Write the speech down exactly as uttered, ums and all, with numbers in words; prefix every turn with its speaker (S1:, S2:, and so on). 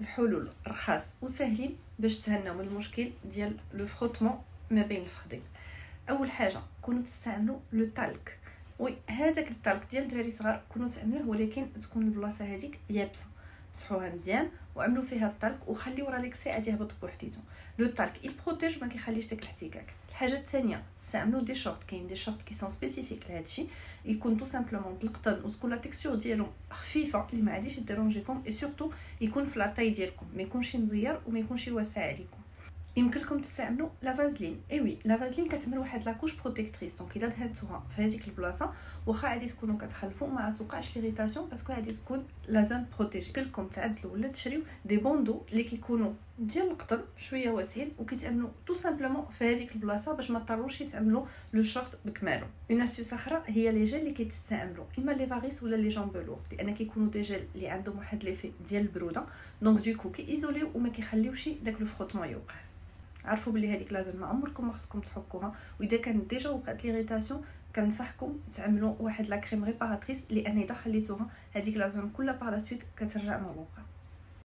S1: الحلول رخاص وسهلين باش تهناو من المشكل ديال لو فروتمون ما بين الفخذين. اول حاجه كونوا تستعملوا لو تالك. وي هذاك التالك ديال الدراري صغار كونوا تعملوه، ولكن تكون البلاصه هذيك يابسه. مسحوها مزيان وعملوا فيها التالك وخليو راه ليك ساعه يهبط بوحديتو. لو تالك يبروتيج ما كيخليش داك الاحتكاك. الحاجه الثانيه استعملوا دي شورت. كاين دي شورت كي سون سبيسيفيك لهذا الشيء، يكون تو سامبلومون د القطن وتكون لا تيكستور ديالهم خفيفه اللي ما عاديش ديرونجيكم، اي سورتو يكون في لاطاي ديالكم، ما يكونش مزير وما يكونش واسع عليكم. يمكن لكم تستعملوا لا فازلين. اي وي لا فازلين كتعمل واحد لاكوش بروتيكتريس، دونك اذا دهنتوها في هذيك البلاصه واخا غادي تكونوا كتخلفوا ما توقعش ليريتاسيون باسكو غادي تكون لا زون بروتيجي. يمكن لكم تعدلوا ولا تشريو دي بوندو اللي كيكونوا ديال القطن شويه واسعين وكيتعملوا تو سامبلومون في هذيك البلاصه باش ما تضروش يتعملوا لو شورت بكمالو. اون اسيوس اخرى هي لي جيل اللي كيتستعملوا اما لي فاريس ولا لي جامب لورد، لان كيكونوا دي جيل اللي عندهم واحد ليفي ديال البروده، دونك دوكو كيزوليو وما كيخليوش داك لو فروتمون يوقع. عرفوا بلي هذيك لازم ما عمركم ما خصكم تحكوها، واذا كانت ديجا وقعت ليريتاسيون كنصحكم تعملوا واحد لا كريم ريباراتريس، لان اذا خليتوها هذيك لا زون كلها باغ لا سويت كترجع مغلوقه.